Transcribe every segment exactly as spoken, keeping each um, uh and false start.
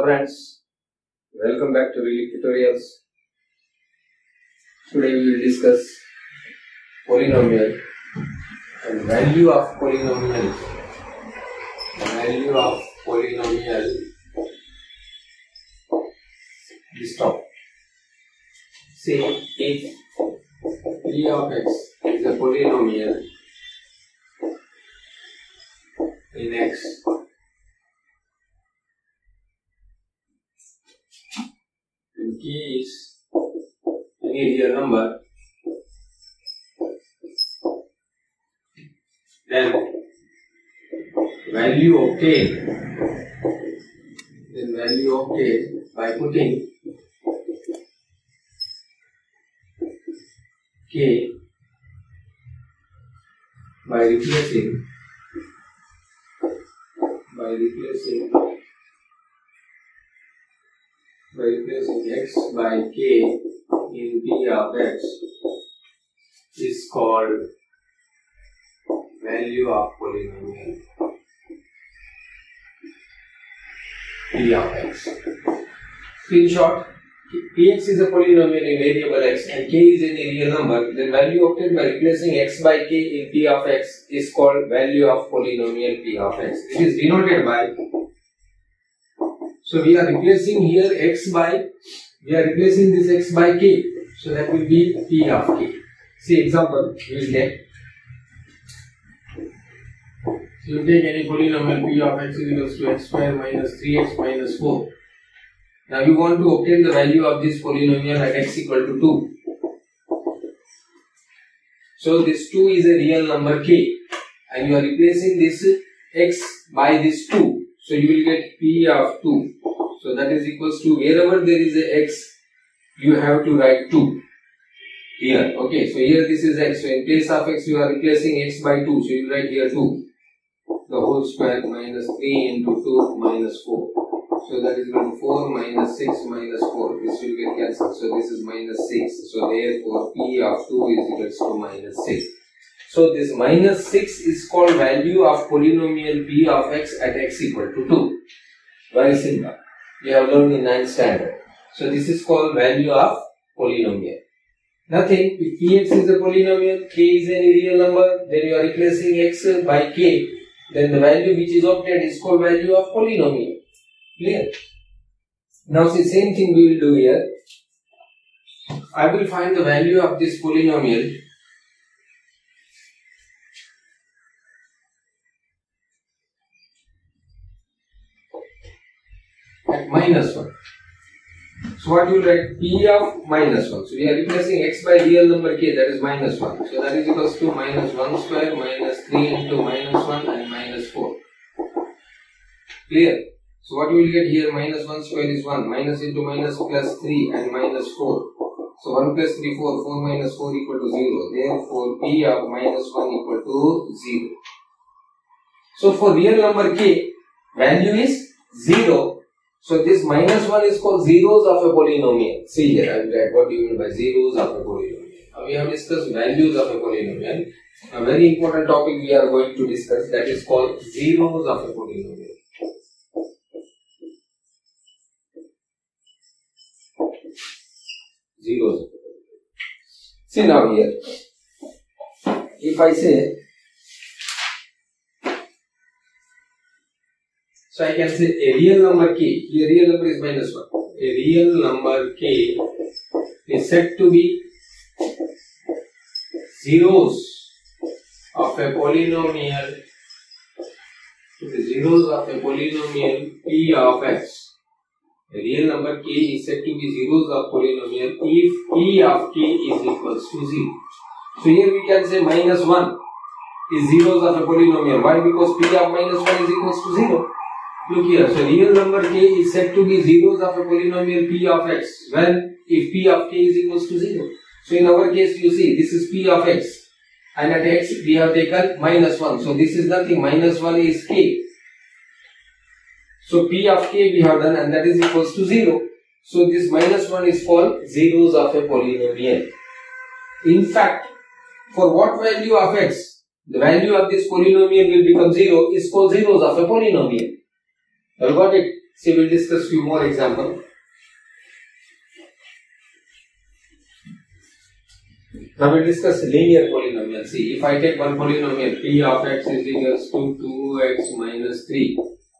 Hello friends, welcome back to Relief Tutorials. Today we will discuss polynomial and value of polynomial. Value of polynomial. This topic. Say if p of x is a polynomial in x and k is any real number, then value obtained then value obtained by putting k by replacing by replacing by replacing x by k in p of x is called value of polynomial p of x. In short, px is a polynomial in variable x and k is any real number, then value obtained by replacing x by k in p of x is called value of polynomial p of x. It is denoted by, so we are replacing here x by, we are replacing this x by k, so that will be p of k. See example, we will take, so you take any polynomial p of x is equals to x square minus three x minus four. Now you want to obtain the value of this polynomial at x equal to two. So this two is a real number k and you are replacing this x by this two. So you will get p of two. So that is equals to, wherever there is a x, you have to write two here. Okay, so here this is x. So in place of x you are replacing x by two. So you will write here two. The whole square minus three into two minus four. So that is equal to four minus six minus four. This will get cancelled. So this is minus six. So therefore p of two is equals to minus six. So this minus six is called value of polynomial p of x at x equal to two. Very simple. We have learned in ninth standard. So this is called value of polynomial. Nothing. If px is a polynomial, k is any real number, then you are replacing x by k. Then the value which is obtained is called value of polynomial. Clear? Now see, same thing we will do here. I will find the value of this polynomial at minus one. So what you will write? P of minus one. So we are replacing x by real number k, that is minus one. So that is equals to minus one square minus three into minus one and minus four. Clear? So what you will get here, minus one square is one, minus into minus plus three and minus four. So one plus three, four, four minus four equal to zero. Therefore p of minus one equal to zero. So for real number k, value is zero. So this minus one is called zeros of a polynomial. See here, I will write what do you mean by zeros of a polynomial. Now we have discussed values of a polynomial. A very important topic we are going to discuss, that is called zeros of a polynomial. Zeros. See now here, if I say, so I can say a real number k, here real number is minus one, a real number k is said to be zeros of a polynomial, the zeros of a polynomial p of x. A real number k is said to be zeros of polynomial if p of k is equals to zero. So here we can say minus one is zeros of a polynomial. Why? Because p of minus one is equals to zero. Look here, so real number k is said to be zeros of a polynomial p of x when if p of k is equals to zero. So in our case you see this is p of x and at x we have taken minus one. So this is nothing, minus one is k. So p of k we have done and that is equals to zero. So this minus one is called zeros of a polynomial. In fact, for what value of x the value of this polynomial will become zero is called zeros of a polynomial. You got it? See, we'll discuss few more examples. Now we'll discuss linear polynomial. See, if I take one polynomial, p of x is equals to two x minus three.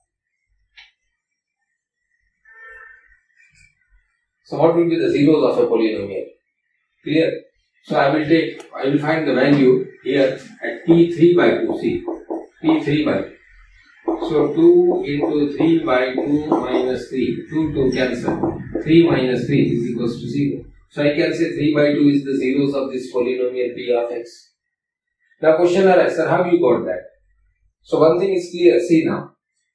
So what will be the zeros of a polynomial? Clear? So I will take, I will find the value here at p three by two. See, p three by two. So two into three by two minus three. two, two cancel. three minus three is equals to zero. So I can say three by two is the zeros of this polynomial p of x. Now question arises, sir, how you got that? So one thing is clear, see now.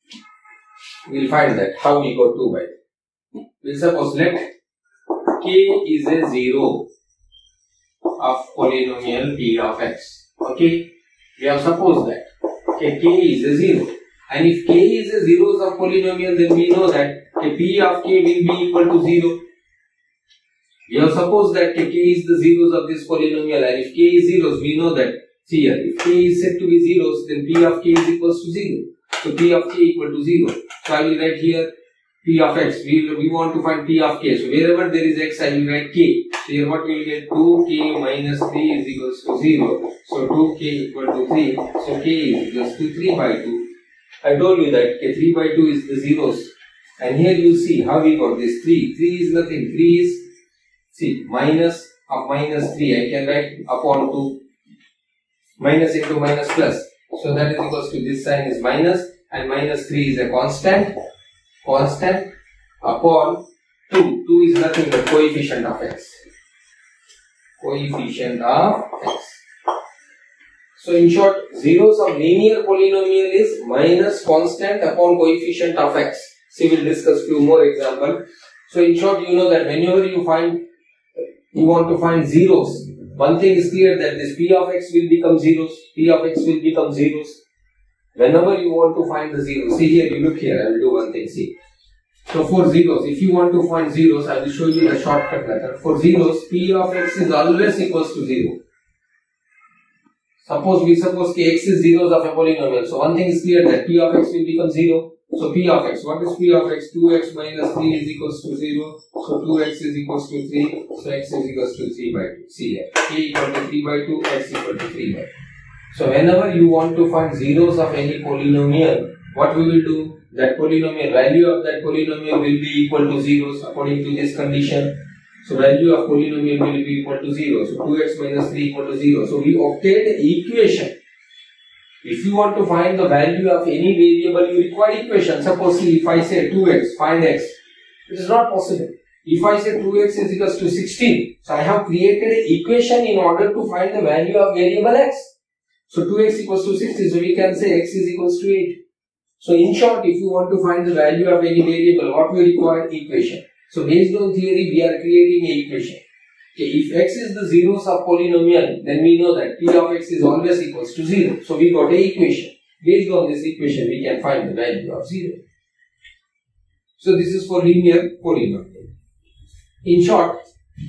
We'll find that, how we got two by two. We'll suppose let k is a zero of polynomial p of x. Okay? We have supposed that. Okay, k is a zero. And if k is a zeros of polynomial, then we know that okay, p of k will be equal to zero. We have supposed that k is the zeros of this polynomial, and if k is zeros, we know that, see here, if k is said to be zeros, then p of k is equals to zero. So p of k equal to zero. So I will write here p of x. We, we want to find p of k. So wherever there is x, I will write k. So here what we will get, two k minus three is equals to zero. So two k equal to three. So k is equals to three by two. I told you that okay, three by two is the zeros. And here you see how we got this three. three is nothing. three is, see, minus of minus three. I can write upon two. Minus into minus plus. So that is equals to this sign is minus. And minus three is a constant. Constant upon two. two is nothing but coefficient of x. Coefficient of x. So in short, zeros of linear polynomial is minus constant upon coefficient of x. See, we'll discuss few more examples. So in short, you know that whenever you find, you want to find zeros, one thing is clear that this p of x will become zeros, p of x will become zeros. Whenever you want to find the zeros, see here, you look here, I will do one thing, see. So for zeros, if you want to find zeros, I will show you the shortcut method. For zeros, p of x is always equals to zero. Suppose we suppose k x is zeros of a polynomial. So one thing is clear that p of x will become zero. So p of x, what is p of x? two x minus three is equals to zero. So two x is equals to three. So x is equals to three by two. See here, k equal to three by two, x equal to three by two. So whenever you want to find zeros of any polynomial, what we will do? That polynomial, value of that polynomial will be equal to zeros according to this condition. So value of polynomial will be equal to zero. So two x minus three equal to zero. So we obtained an equation. If you want to find the value of any variable, you require equation. Suppose see, if I say two x, find x. It is not possible. If I say two x is equals to sixteen, so I have created an equation in order to find the value of variable x. So two x equals to sixteen, so we can say x is equals to eight. So in short, if you want to find the value of any variable, what we require? Equation. So based on theory, we are creating an equation. Okay, if x is the zeros of polynomial, then we know that p of x is always equals to zero. So we got an equation. Based on this equation, we can find the value of zero. So this is for linear polynomial. In short,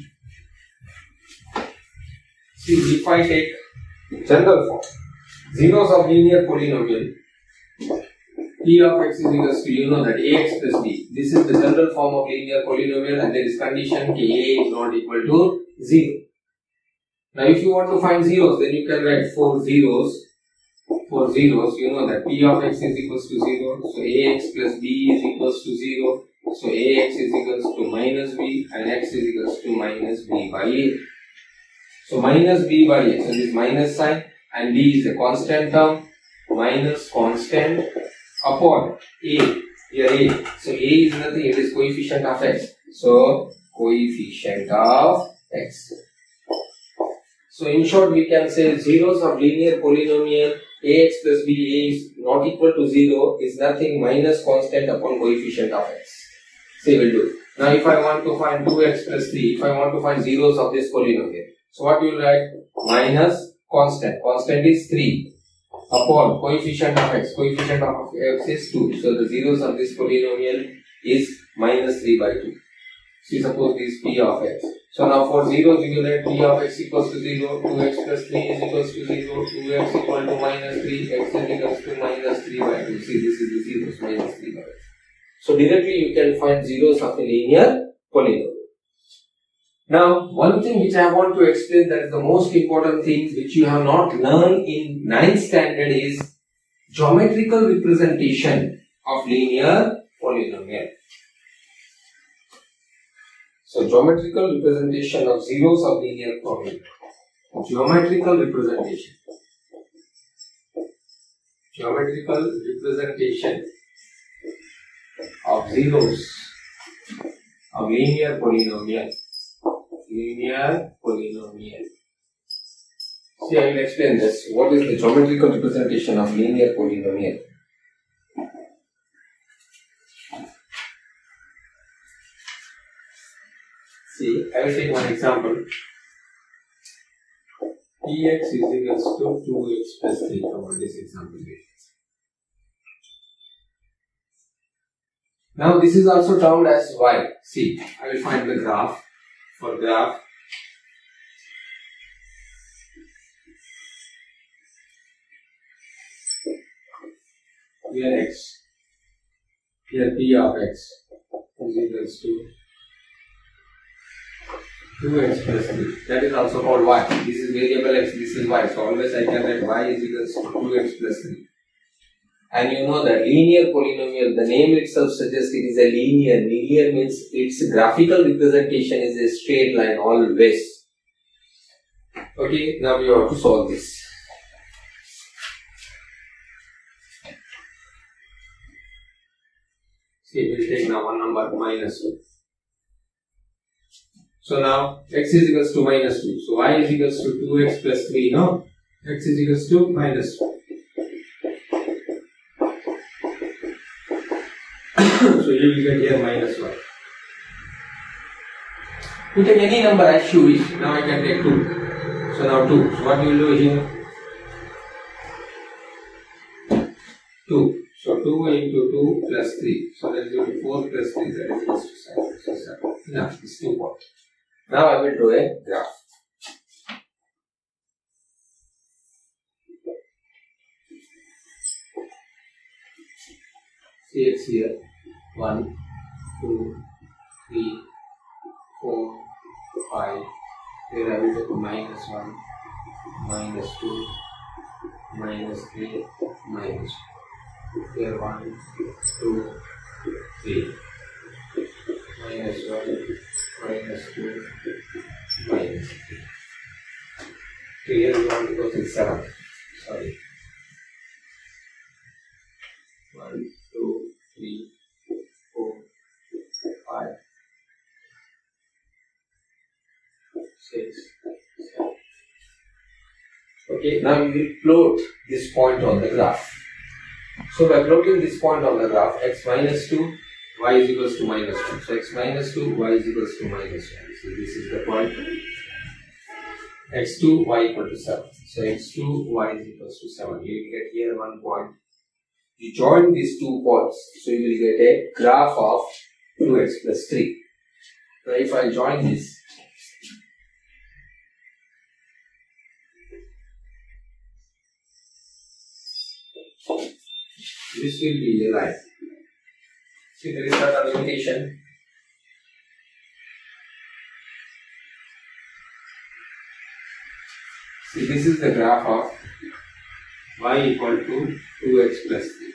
see, if I take general form, zeros of linear polynomial, p of x is equals to, you know that ax plus b. This is the general form of linear polynomial, and there is condition k a is not equal to zero. Now if you want to find zeros, then you can write four zeros. For zeros, you know that p of x is equals to zero. So ax plus b is equals to zero. So ax is equals to minus b, and x is equals to minus b by a. So minus b by a. So this minus sign, and b is a constant term. Minus constant upon a, here a. So a is nothing, it is coefficient of x. So coefficient of x. So in short, we can say zeros of linear polynomial ax plus b, a is not equal to zero, is nothing minus constant upon coefficient of x. See, we'll do. Now if I want to find two x plus three, if I want to find zeros of this polynomial, so what you will write? Minus constant, constant is three. Upon coefficient of x, coefficient of x is two. So the zeros of this polynomial is minus three by two. See, suppose this is p of x. So now for zeros, you will write p of x equals to zero, two x plus three is equals to zero, two x equal to minus three, x is equals to minus three by two. See, this is the zeros, minus three by two. So directly you can find zeros of a linear polynomial. Now, one thing which I want to explain, that is the most important thing which you have not learned in ninth standard, is geometrical representation of linear polynomial. So, geometrical representation of zeros of linear polynomial. Geometrical representation. Geometrical representation of zeros of linear polynomial. Linear polynomial. See, I will explain this. What is the geometrical representation of linear polynomial? See, I will take one example. Px is equals to two x plus three from this example. Now this is also termed as y. See, I will find the graph. For graph, here x, here p of x is equals to two x plus three. That is also called y. This is variable x, this is y. So always I can write y is equals to two x plus three. And you know that linear polynomial, the name itself suggests it is a linear. Linear means its graphical representation is a straight line always. Okay, now we have to solve this. See, we will take now one number minus two. So now x is equals to minus two. So y is equals to two x plus three. No? X is equals to minus two. So you will get here minus one. You take any number as you wish. Now I can take two. So now two. So what you will do here? two. So two into two plus three. So that is equal to four plus three. That is equal to seven. So seven. Enough. It's two points. Now I will draw a graph. See x here. one, two, three, four, five. Here I will take minus one, minus two, minus three, minus two. Here one, two, three. Minus one, minus two, minus three. So here we want to go to seven. Sorry. one, two, three, four, five, six, seven. Okay, now we will plot this point on the graph. So by plotting this point on the graph, x minus two, y is equals to minus one. So x minus two, y is equals to minus one. So this is the point. x two, y equal to seven. So x two, y is equals to seven. You will get here one point. You join these two points, so you will get a graph of two x plus three. So if I join this, this will be a line. See, there is not a limitation. See, this is the graph of y equal to two x plus three.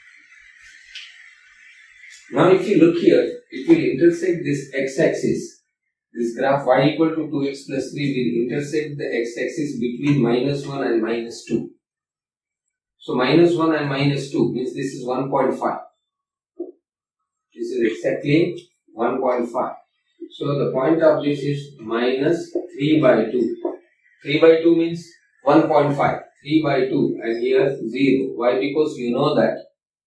Now if you look here, it will intersect this x-axis. This graph y equal to two x plus three will intersect the x-axis between minus one and minus two. So minus one and minus two means this is one point five. This is exactly one point five. So the point of this is minus three by two. three by two means one point five. three by two and here zero. Why? Because you know that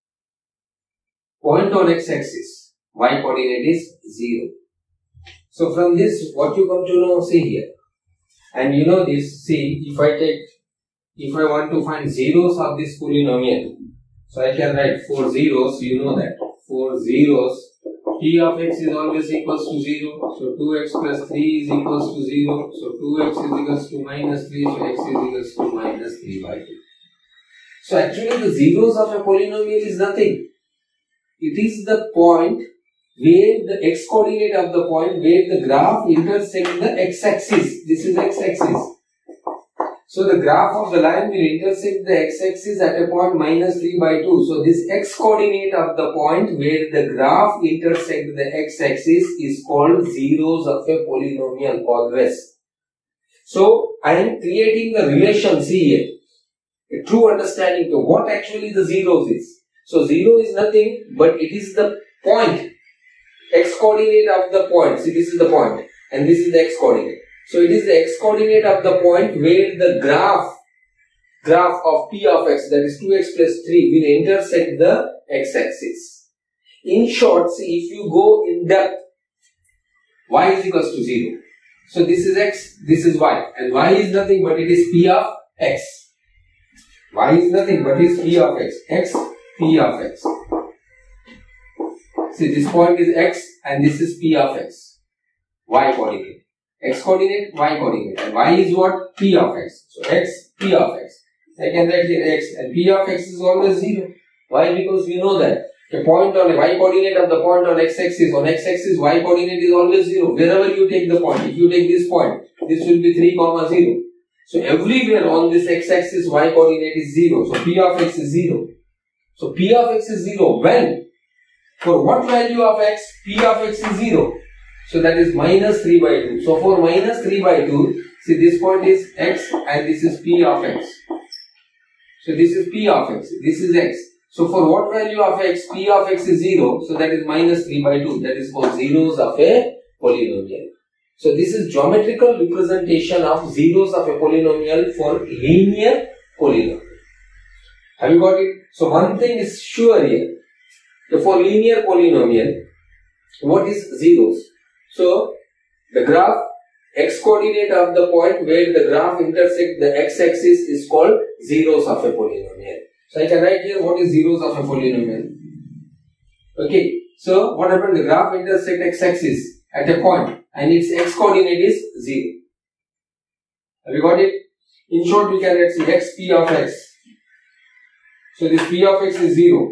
point on x-axis, y coordinate is zero. So from this, what you come to know, see here. And you know this, see, if I take, if I want to find zeros of this polynomial, so I can write four zeros, you know that. four zeros, t of x is always equals to zero. So two x plus three is equals to zero. So two x is equals to minus three. So x is equals to minus three by two. So actually the zeros of a polynomial is nothing. It is the point where the x coordinate of the point where the graph intersects the x-axis. This is x-axis. So the graph of the line will intersect the x-axis at a point minus three by two. So this x-coordinate of the point where the graph intersects the x-axis is called zeros of a polynomial always. So I am creating a relation, see here, a true understanding of what actually the zeros is. So zero is nothing but it is the point, x-coordinate of the point. See, this is the point and this is the x-coordinate. So it is the x-coordinate of the point where the graph, graph of p of x, that is two x plus three, will intersect the x-axis. In short, see, if you go in depth, y is equals to zero. So this is x, this is y, and y is nothing but it is p of x. Y is nothing but it is p of x. X, p of x. See, this point is x and this is p of x. Y coordinate. X coordinate, y coordinate, and y is what? P of x. So x, p of x. I can write here x, and p of x is always zero. Why? Because we know that the point on a y coordinate of the point on x-axis, on x-axis y coordinate is always zero. Wherever you take the point, if you take this point, this will be three comma zero. So everywhere on this x-axis y coordinate is zero. So p of x is zero. So p of x is zero. When? For what value of x? P of x is zero. So that is minus three by two. So for minus three by two, see, this point is x and this is p of x. So this is p of x. This is x. So for what value of x? P of x is zero. So that is minus three by two. That is for zeros of a polynomial. So this is geometrical representation of zeros of a polynomial for linear polynomial. Have you got it? So one thing is sure here. For linear polynomial, what is zeros? So the graph x coordinate of the point where the graph intersects the x-axis is called zeros of a polynomial. So I can write here what is zeros of a polynomial. Okay. So what happened? The graph intersects x-axis at a point and its x coordinate is zero. Have you got it? In short, we can write x p of x. So this p of x is zero.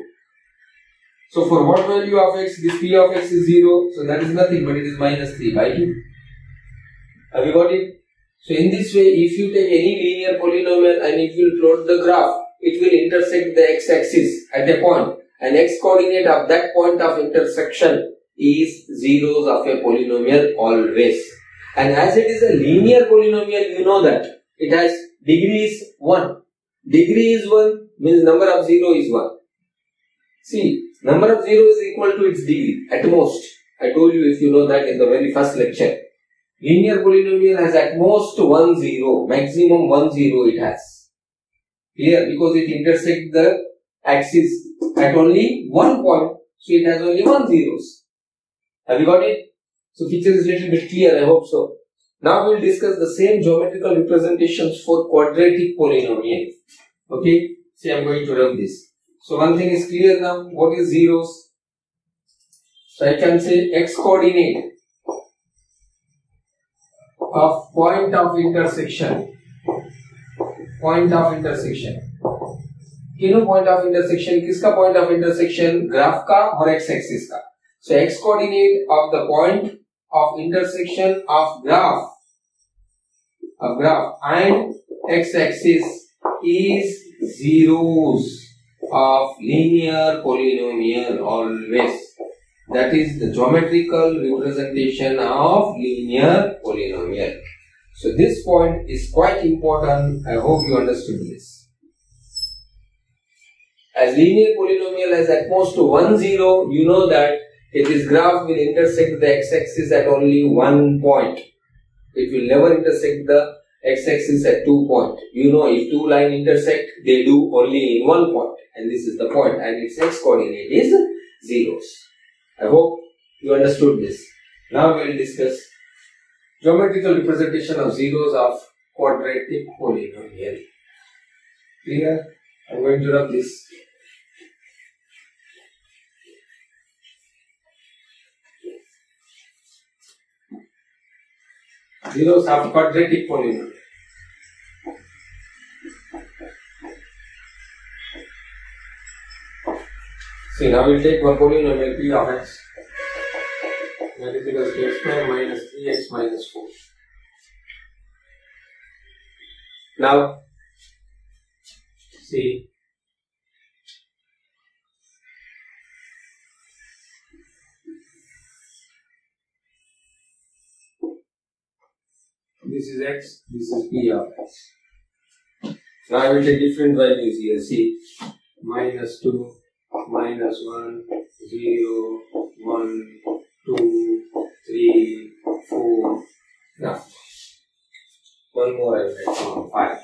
So for what value of x? This p of x is zero. So that is nothing but it is minus three by two. Have you got it? So in this way, if you take any linear polynomial and if you plot the graph, it will intersect the x-axis at a point, and x coordinate of that point of intersection is zeros of a polynomial always. And as it is a linear polynomial, you know that it has degrees one. Degree is one means number of zero is one. See, number of zero is equal to its degree at most. I told you, if you know that in the very first lecture. Linear polynomial has at most one zero, maximum one zero it has. Here, because it intersects the axis at only one point, so it has only one zeros. Have you got it? So picture is little bit clear, I hope so. Now we will discuss the same geometrical representations for quadratic polynomial. Okay, see, I am going to rub this. So one thing is clear now. What is zeros? So I can say x coordinate of point of intersection. Point of intersection. You know point of intersection? किसका point of intersection? Graph का और x axis का. So x coordinate of the point of intersection of graph, of graph and x axis is zeros of linear polynomial always. That is the geometrical representation of linear polynomial. So this point is quite important. I hope you understood this. As linear polynomial has at most one zero, you know that if this graph will intersect the x-axis at only one point. It will never intersect the x-axis at two points. You know, if two lines intersect, they do only in one point, and this is the point, and its x-coordinate is zeros. I hope you understood this. Now we will discuss geometrical representation of zeros of quadratic polynomial. Clear? I am going to rub this. Zeros of quadratic polynomial. See, now we'll take one polynomial p of x. That is equals to x square minus three x minus four. Now, see, this is x, this is p of x. Now I will take different values here. See, minus two, minus one, zero, one, two, three, four. Now, one more I will write, five.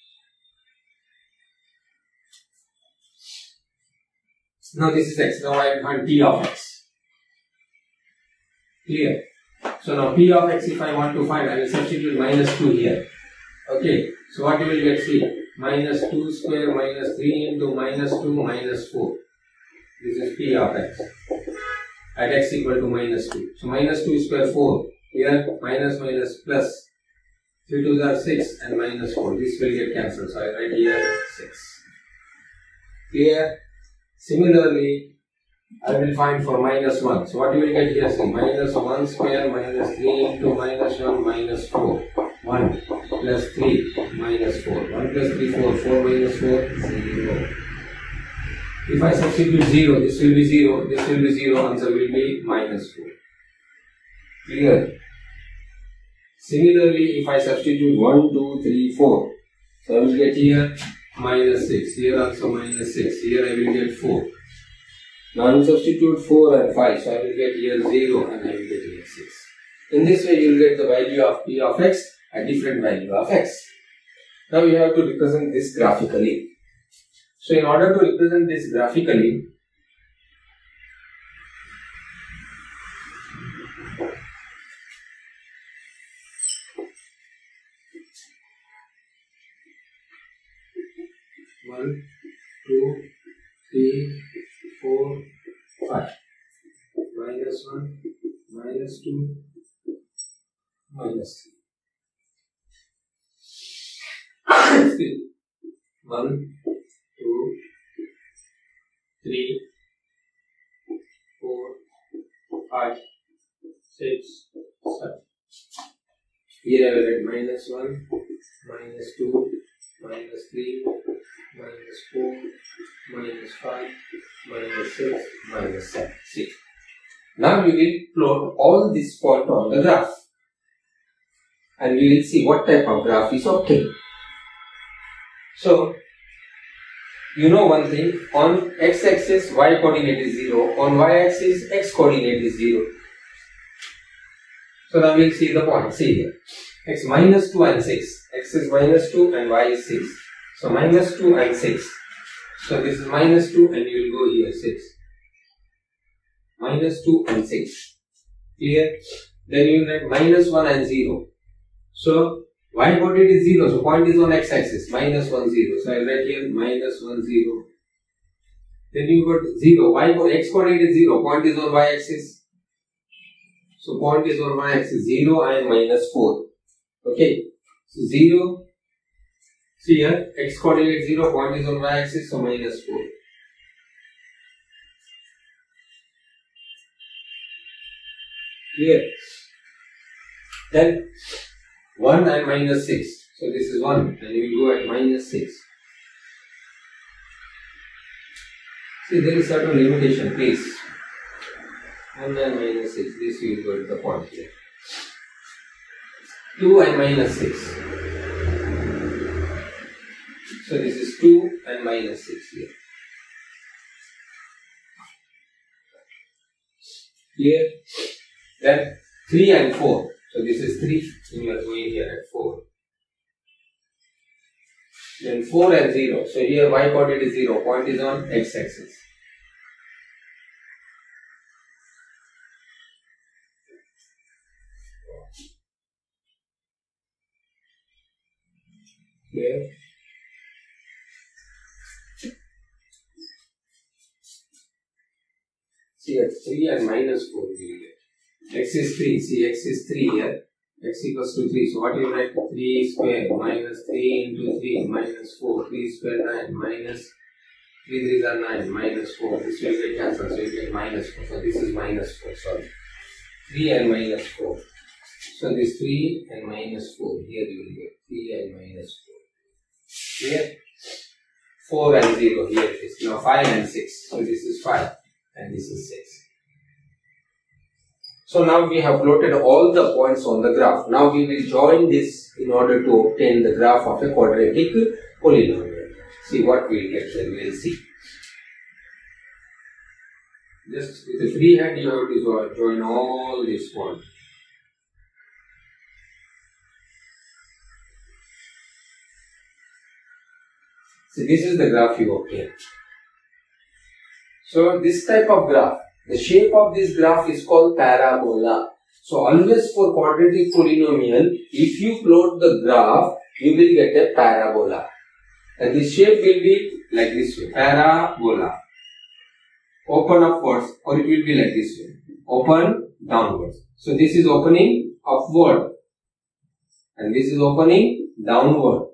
Now this is x. Now I want p of x. Clear? So now p of x, if I want to find, I will substitute minus two here. Okay. So what you will get? See, minus two square minus three into minus two minus four. This is p of x. At x equal to minus two. So minus two square four. Here minus minus plus. three twos are six and minus four. This will get cancelled. So I write here six. Clear? Similarly, I will find for minus one. So what you will get here? See, minus one square minus three into minus one minus four. one plus three minus four. one plus three, four. four minus four, zero. If I substitute zero, this will be zero. This will be zero. Answer will be minus four. Clear? Similarly, if I substitute one, two, three, four. So I will get here minus six. Here also minus six. Here I will get four. Now I will substitute four and five. So I will get here zero and I will get here six. In this way, you will get the value of p of x at different value of x. Now we have to represent this graphically. So in order to represent this graphically, one, two, three, four, five. Minus one, minus two, minus three. one, two, three, four, five, six, seven. Here I will write minus one, minus two, minus three, minus four, minus five, minus six, minus seven. See. Now we will plot all this point on the graph. And we will see what type of graph is obtained. So, you know one thing, on x-axis y coordinate is zero, on y-axis x coordinate is zero. So now we will see the point. See here, x minus two and six, x is minus two and y is six. So minus two and six. So this is minus two and you will go here six. Minus two and six. Clear? Then you will write minus one and zero. So y coordinate is zero. So point is on x-axis. Minus one, zero. So I will write here minus one, zero. Then you got zero. Y x coordinate is zero. Point is on y-axis. So point is on y-axis. zero and minus four. Okay. So zero. See here, x coordinate zero, point is on y-axis, so minus four. Clear? Then one and minus six. So this is one, and we will go at minus six. See, there is certain limitation, please. one and minus six. This we will go at the point here. two and minus six. So this is two and minus six here. Clear? Then three and four. So this is three and you are going here at four. Then four and zero. So here y coordinate is zero. Point is on x-axis. Clear? See at three and minus four we will get. X is three. See, x is three here. X equals to three. So what you write? three square minus three into three minus four. three square nine minus three threes are nine, minus four. This will get cancelled, so you get minus four. So this is minus four, sorry. three and minus four. So this three and minus four. Here you will get three and minus four. Here four and zero. Here it is. Now five and six. So this is five and this is six. So now we have plotted all the points on the graph. Now we will join this in order to obtain the graph of a quadratic polynomial. See what we will get there. We will see. Just with a free hand you have to join all these points. So this is the graph you obtain. So this type of graph, the shape of this graph is called parabola. So always for quadratic polynomial, if you plot the graph, you will get a parabola. And this shape will be like this way, parabola. Open upwards, or it will be like this way, open downwards. So this is opening upward and this is opening downward.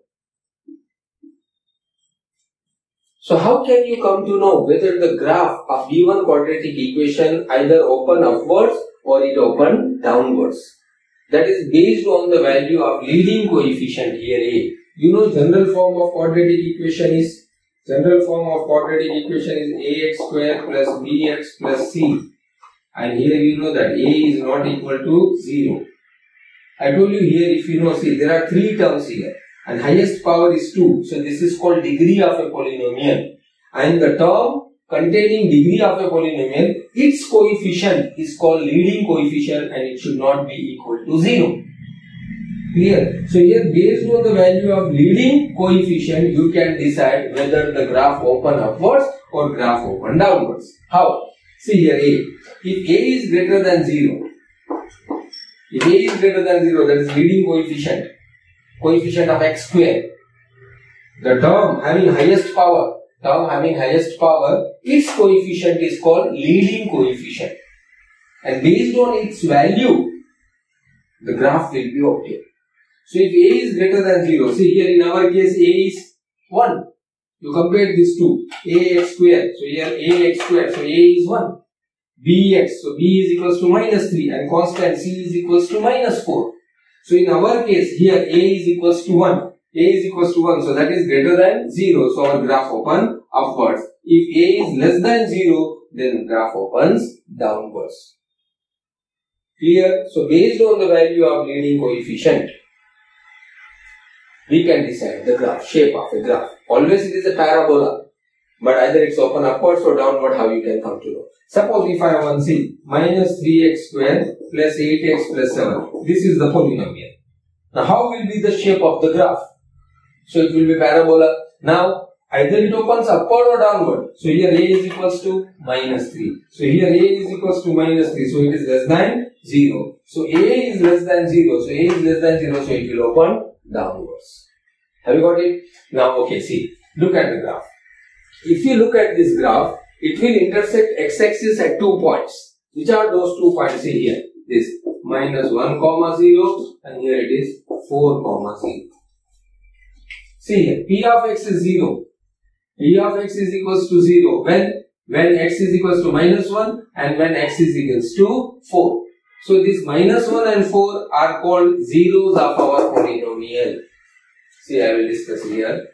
So how can you come to know whether the graph of given quadratic equation either open upwards or it open downwards? That is based on the value of leading coefficient here A. You know general form of quadratic equation is, general form of quadratic equation is ax square plus bx plus c. And here you know that a is not equal to zero. I told you here, if you know, see there are three terms here. And highest power is two. So this is called degree of a polynomial. And the term containing degree of a polynomial, its coefficient is called leading coefficient and it should not be equal to zero. Clear? So here based on the value of leading coefficient, you can decide whether the graph open upwards or graph open downwards. How? See here A. If A is greater than zero, if A is greater than zero, that is leading coefficient, coefficient of x square, the term having highest power, term having highest power, its coefficient is called leading coefficient. And based on its value, the graph will be obtained. So if A is greater than zero, see here in our case A is one. You compare these two, ax square, so here ax square, so A is one. Bx, so B is equals to minus three and constant C is equals to minus four. So in our case here A is equals to one, A is equals to one, so that is greater than zero, so our graph open upwards. If A is less than zero, then graph opens downwards. Clear? So based on the value of leading coefficient, we can decide the graph, shape of a graph. Always it is a parabola, but either it's open upwards or downward, how you can come to know. Suppose if I want to see minus three x square plus eight x plus seven, this is the polynomial. Now how will be the shape of the graph? So it will be parabola. Now either it opens upward or downward. So here A is equals to minus three. So here A is equals to minus three. So it is less than zero. So A is less than zero. So A is less than zero. So it will open downwards. Have you got it? Now okay, see. Look at the graph. If you look at this graph, it will intersect x-axis at two points. Which are those two points? See here. This minus one comma zero and here it is four comma zero. See here, P of x is zero. P of x is equals to zero when when x is equals to minus one and when x is equals to four. So this minus one and four are called zeros of our polynomial. See, I will discuss here.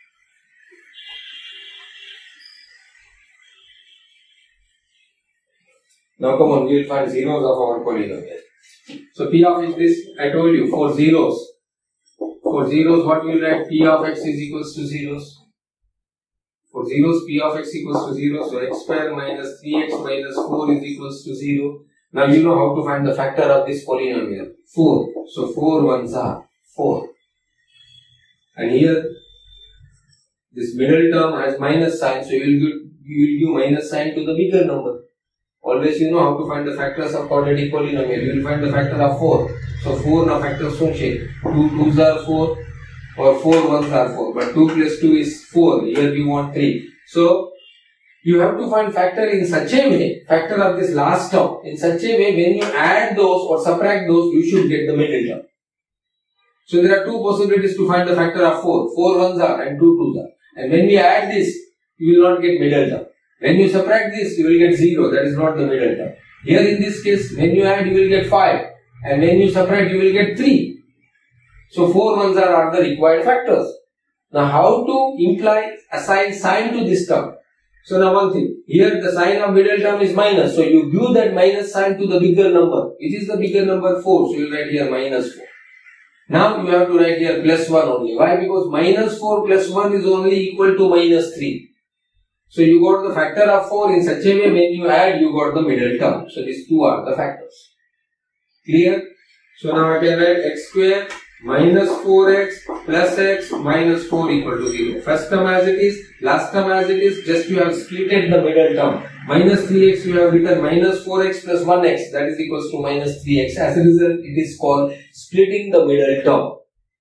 Now come on, we will find zeros of our polynomial. So P of x is, I told you, for zeros. For zeros, what we will write? P of x is equals to zeros. For zeros, P of x equals to zero. So x square minus three x minus four is equals to zero. Now you know how to find the factor of this polynomial. four. So four ones are four. And here, this middle term has minus sign. So you will give, you will give minus sign to the bigger number. Always you know how to find the factors of quadratic polynomial. You will find the factor of four. So four now factors don't change. two twos are four or four ones are four. But two plus two is four. Here we want three. So you have to find factor in such a way, factor of this last term, in such a way when you add those or subtract those, you should get the middle term. So there are two possibilities to find the factor of four. four ones are and two twos are. And when we add this, you will not get middle term. When you subtract this, you will get zero. That is not the middle term. Here in this case, when you add, you will get five. And when you subtract, you will get three. So four ones are, are the required factors. Now how to imply, assign sign to this term? So now one thing, here the sign of middle term is minus. So you give that minus sign to the bigger number. It is the bigger number four. So you write here minus four. Now you have to write here plus one only. Why? Because minus four plus one is only equal to minus three. So you got the factor of four in such a way when you add you got the middle term. So these two are the factors. Clear? So now I can write x square minus four x plus x minus four equal to zero. First term as it is, last term as it is, just you have splitted the middle term. Minus three x you have written minus four x plus one x, that is equals to minus three x. As a result, it is called splitting the middle term.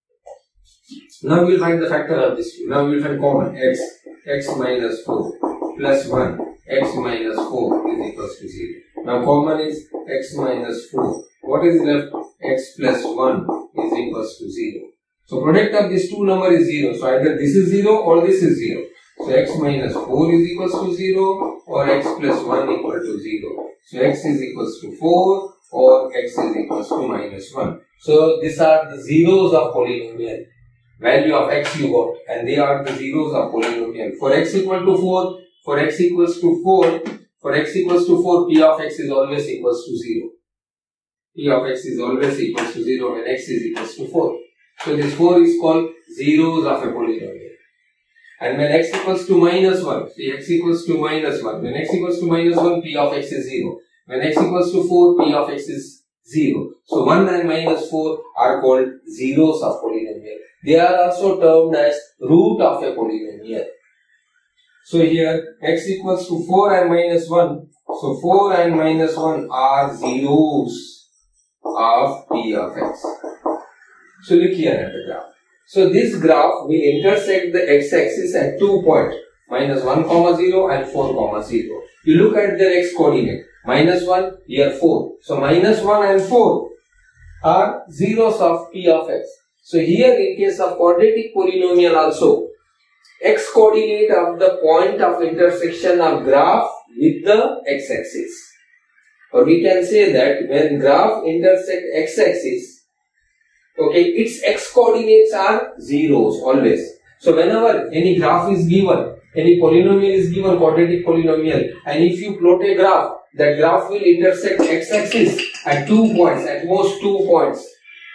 Now we will find the factor of this two. Now we will find common x, x minus four plus one, x minus four is equals to zero. Now common is x minus four. What is left? X plus one is equals to zero. So product of these two number is zero. So either this is zero or this is zero. So x minus four is equals to zero or x plus one equal to zero. So x is equals to four or x is equals to minus one. So these are the zeros of polynomial. Value of x you got, and they are the zeros of polynomial. For x equal to four, for x equals to four, for x equals to four, p of x is always equals to zero. P of x is always equals to zero when x is equals to four. So this four is called zeros of a polynomial. And when x equals to minus one, see x equals to minus one. When x equals to minus one, p of x is zero. When x equals to four, p of x is zero. So one and minus four are called zeros of polynomial. They are also termed as root of a polynomial. So here x equals to four and minus one. So four and minus one are zeros of p of x. So look here at the graph. So this graph will intersect the x-axis at two points, minus one comma zero and four comma zero. You look at their x coordinate, minus one, here four. So minus one and four are zeros of p of x. So here in case of quadratic polynomial also, x coordinate of the point of intersection of graph with the x-axis. Or we can say that when graph intersect x-axis, okay, its x coordinates are zeros always. So whenever any graph is given, any polynomial is given, quadratic polynomial, and if you plot a graph, that graph will intersect x-axis at two points, at most two points.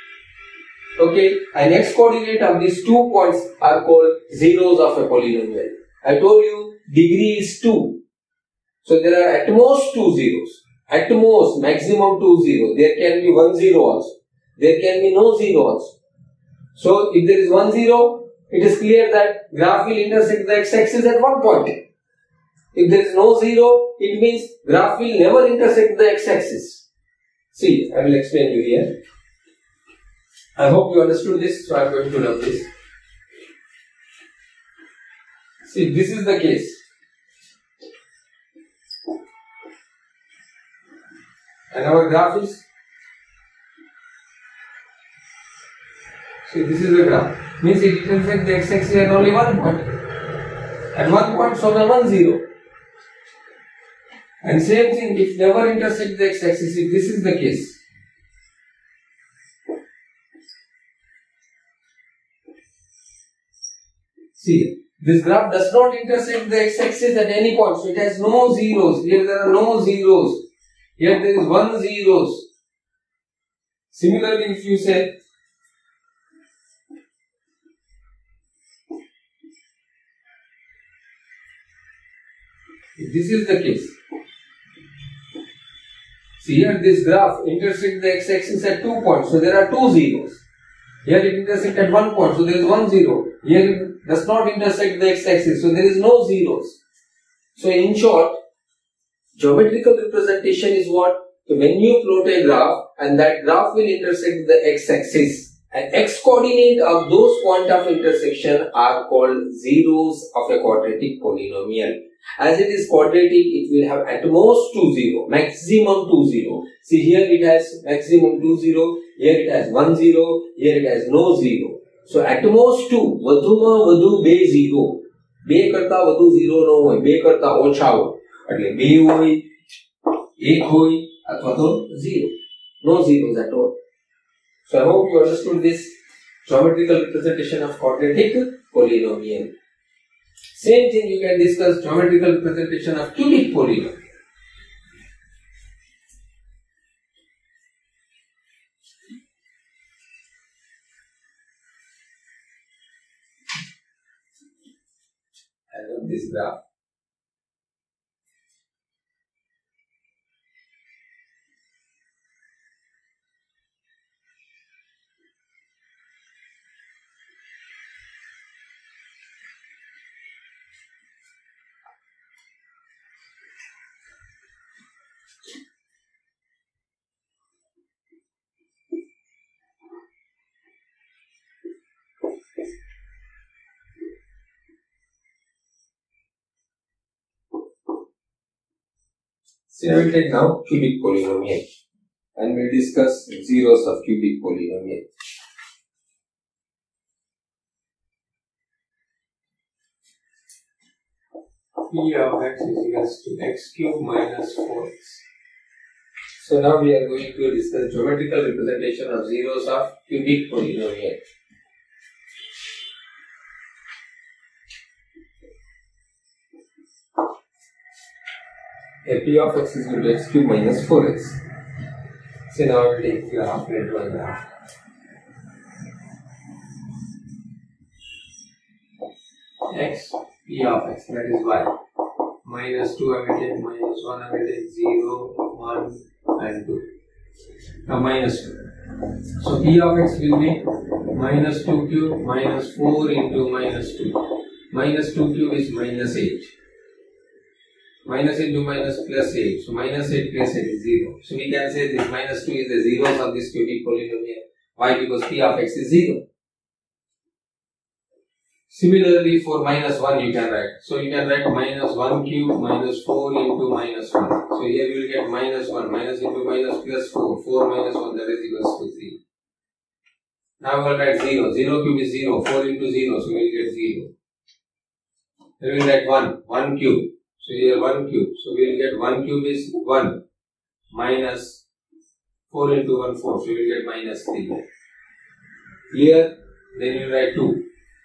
Okay, and x coordinate of these two points are called zeros of a polynomial. I told you degree is two. So there are at most two zeros. At most, maximum two zeros. There can be one zero also. There can be no zero also. So if there is one zero, it is clear that graph will intersect the x-axis at one point. If there is no zero, it means graph will never intersect the x-axis. See, I will explain you here. I hope you understood this, so I am going to love this. See, this is the case. And our graph is, see, this is the graph. Means it intersects the x-axis at only one point. At one point, so the one zero. And same thing, if never intersect the x-axis, if this is the case. See, this graph does not intersect the x-axis at any point, so it has no zeros. Here there are no zeros. Here there is one zeros. Similarly, if you say if this is the case, see here this graph intersects the x-axis at two points, so there are two zeros. Here it intersects at one point, so there is one zero. Here it does not intersect the x-axis, so there is no zeros. So in short, geometrical representation is what? So when you plot a graph and that graph will intersect the x-axis, and x-coordinate of those points of intersection are called zeros of a quadratic polynomial. As it is quadratic, it will have at most two zero, maximum two zero. See here it has maximum two zero, here it has one zero, here it has no zero. So at most two, vadhuma vadhu be zero. બે કરતા વધુ zero ન હોય, બે કરતા ઓછા હોય, એટલે બે હોય, એક હોય અથવા તો zero. No zeros at all. So I hope you understood this geometrical representation of quadratic polynomial. Same thing you can discuss geometrical representation of cubic polynomial. I love this graph. So I will take now cubic polynomial and we will discuss zeros of cubic polynomial. P of x is equals to x cube minus four x. So now we are going to discuss geometrical representation of zeros of cubic polynomial. A P of x is equal to x cube minus four x. So now I will take graph, let one graph. X, P of x, that is y. Minus two I will take, minus one I will take, zero, one and two. Now minus two. So P of x will be minus two cube minus four into minus two. Minus two cube is minus eight. Minus into minus plus eight. So minus eight plus eight is zero. So we can say this minus two is the zeros of this cubic polynomial. Why? Because P of x is zero. Similarly for minus one you can write. So you can write minus one cube minus four into minus one. So here you will get minus one. Minus into minus plus four. four minus one, that is equals to three. Now we will write zero. zero cube is zero. four into zero. So we will get zero. Then we will write one. one cube. So here one cube. So we will get one cube is one minus four into one, four. So we will get minus three. Clear? Then you will write two.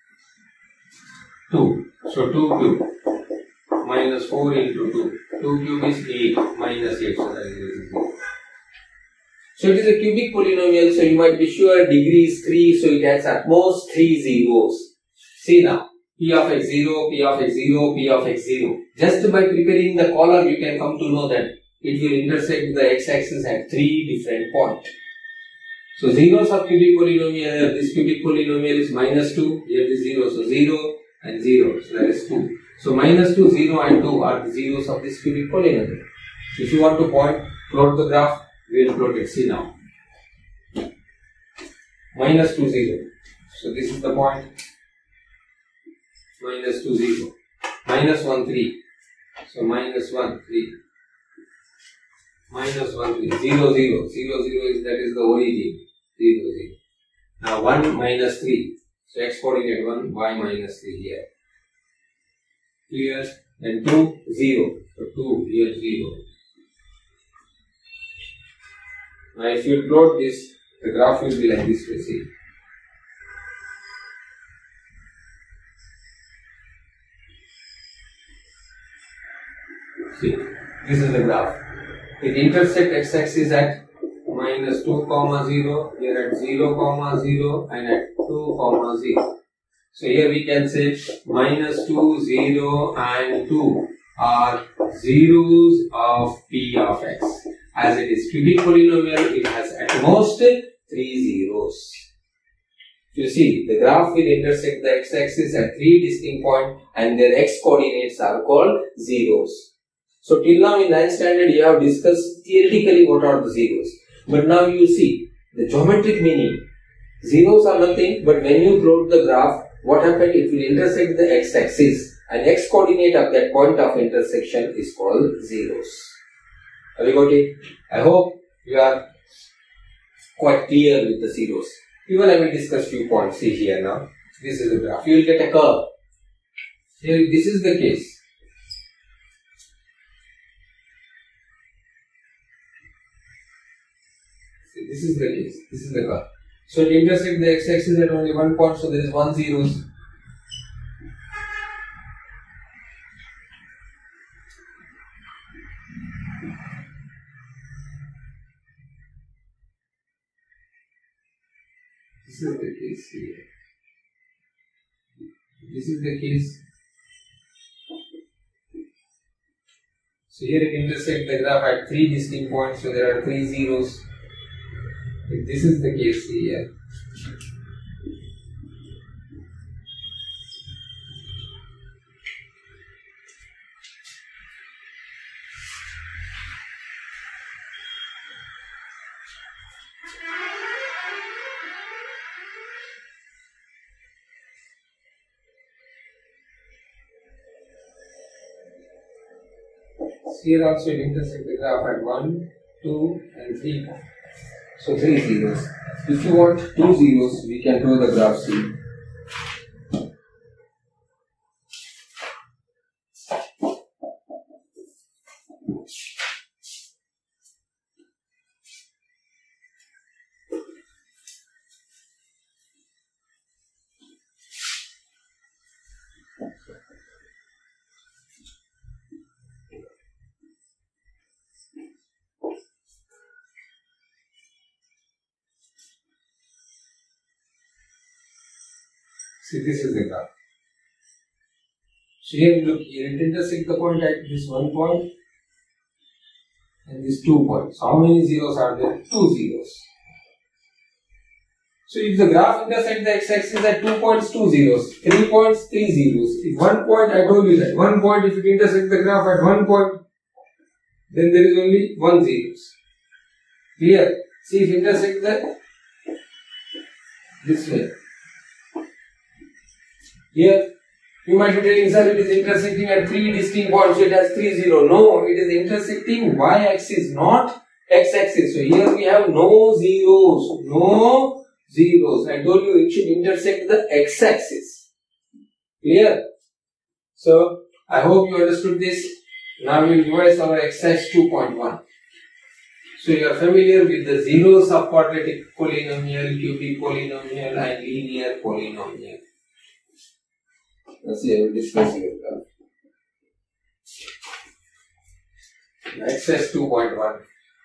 two. So two cube minus four into two. two cube is eight minus eight. So that is zero. So it is a cubic polynomial. So you might be sure degree is three. So it has at most three zeros. See now. P of x zero, P of x zero, P of x zero. Just by preparing the column, you can come to know that it will intersect the x-axis at three different points. So zeros of cubic polynomial, this cubic polynomial is minus two, here is zero, so zero and zero, so that is two. So minus two, zero and two are the zeros of this cubic polynomial. If you want to point, plot the graph, we will plot it. See now. Minus two, zero. So this is the point. Minus two, zero. Minus one, three. So minus one, three. Minus one, three. zero, zero. zero, zero is, that is the origin. zero, zero. Now one minus three. So x coordinate one, y minus three here. Clear? Then two, zero. So two, here zero. Now if you plot this, the graph will be like this, you see. See, this is the graph. It intersects x-axis at minus two comma zero, here at zero comma zero and at two comma zero. So here we can say minus two, zero and two are zeros of P of x. As it is cubic polynomial, it has at most three zeros. You see, the graph will intersect the x-axis at three distinct points and their x-coordinates are called zeros. So till now in ninth standard you have discussed theoretically what are the zeros. But now you see the geometric meaning. Zeros are nothing but when you plot the graph, what happened? It will intersect the x-axis and x-coordinate of that point of intersection is called zeros. Have you got it? I hope you are quite clear with the zeros. Even I will discuss few points. See here now. This is the graph. You will get a curve. Here, this is the case. See, this is the case. This is the curve. So it intersects the x-axis at only one point, so there is one zeros. This is the case here. This is the case. So here it intersects the graph at three distinct points, so there are three zeros. If this is the case here. Here also it intersects the graph at one, two and three points. So three zeros. If you want two zeros, we can draw the graph C. See, this is the graph. So here look, here it intersects the point at this one point and these two points. How many zeros are there? Two zeros. So if the graph intersects the x-axis at two points, two zeros, three points, three zeros. If one point, I told you that one point, if it intersects the graph at one point, then there is only one zeros. Clear? See, if it intersects the this way. Here, you might be telling, sir, it is intersecting at three distinct points, so it has three zero. No, it is intersecting y-axis, not x-axis. So here we have no zeros, no zeros. I told you it should intersect the x-axis. Clear? So, I hope you understood this. Now we will revise our exercise two point one. So you are familiar with the zeros of quadratic polynomial, cubic polynomial and linear polynomial. Let's see, I will discuss it. Exercise two point one.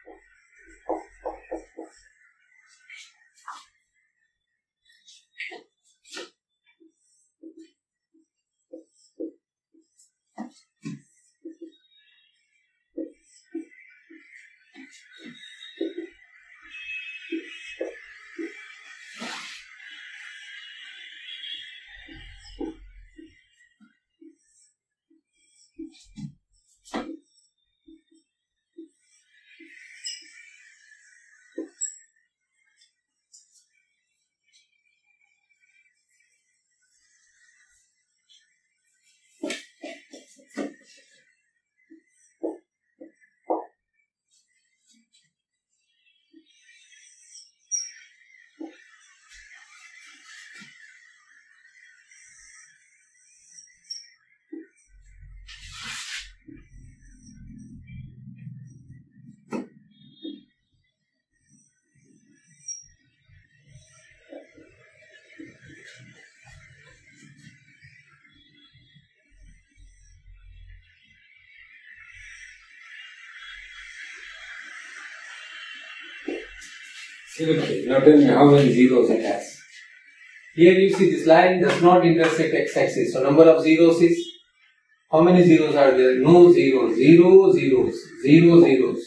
Okay, now tell me how many zeros it has. Here you see this line does not intersect x-axis. So number of zeros is, how many zeros are there? No zeros. Zero zeros. Zero zeros.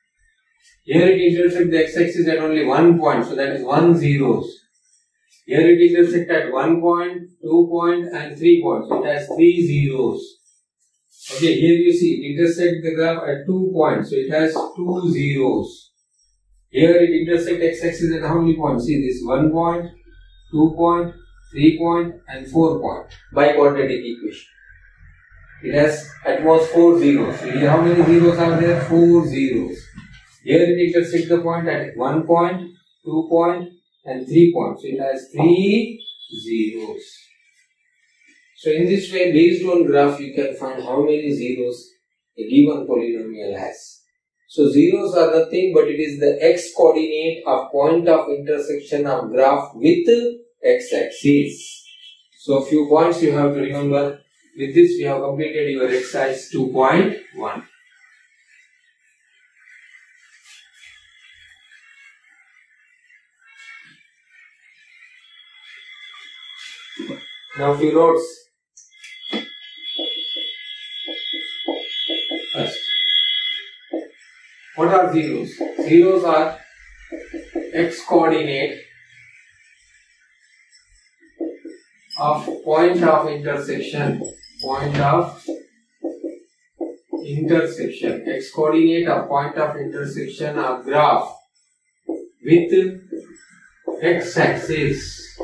Here it intersects the x-axis at only one point. So that is one zeros. Here it intersects at one point, two point and three points. So it has three zeros. Okay, here you see it intersects the graph at two points. So it has two zeros. Here it intersects x-axis at how many points? See this, one point, two point, three point and four point by quadratic equation. It has at most four zeros. So here how many zeros are there? Four zeros. Here it intersects the point at one point, two point and three point. So it has three zeros. So in this way, based on graph, you can find how many zeros a given polynomial has. So zeros are nothing but it is the x coordinate of point of intersection of graph with x-axis. So few points you have to remember. With this, we have completed your exercise two point one. Now few notes. First, what are zeros? Zeros are x coordinate of point of intersection. Point of intersection. X coordinate of point of intersection of graph with x-axis.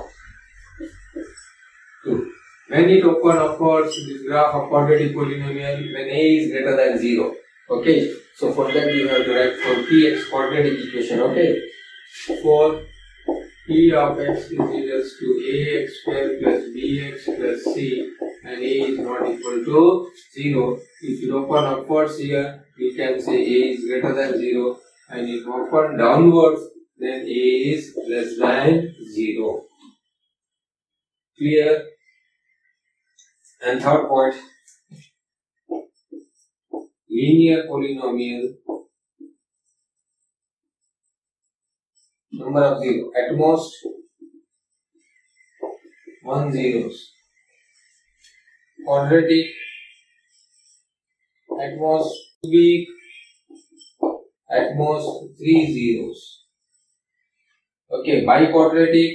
two. When it open upwards, this graph of quadratic polynomial when a is greater than zero. Okay. So for that you have to write for Px quadratic equation. Okay. For P of x is equals to ax square plus bx plus c, and a is not equal to zero. If you open upwards here, you can say a is greater than zero, and if open downwards, then a is less than zero. Clear? And third point, linear polynomial, number of zero, at most one zeros. Quadratic, at most cubic, at most three zeros. Okay, biquadratic,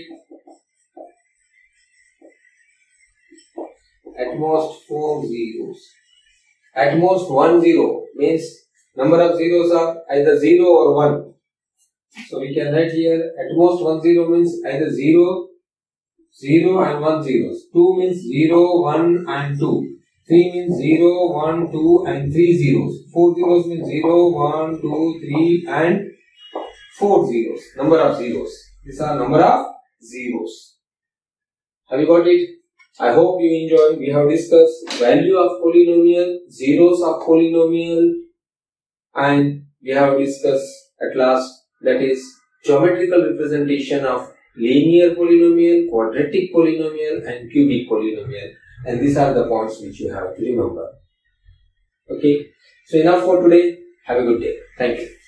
at most four zeros. At most one zero means number of zeros are either zero or one. So we can write here at most one zero means either zero, zero and one zeros. two means zero, one and two. three means zero, one, two and three zeros. four zeros means zero, one, two, three and four zeros. Number of zeros. These are number of zeros. Have you got it? I hope you enjoyed. We have discussed value of polynomial, zeros of polynomial, and we have discussed at last, that is geometrical representation of linear polynomial, quadratic polynomial and cubic polynomial, and these are the points which you have to remember. Okay, so enough for today. Have a good day. Thank you.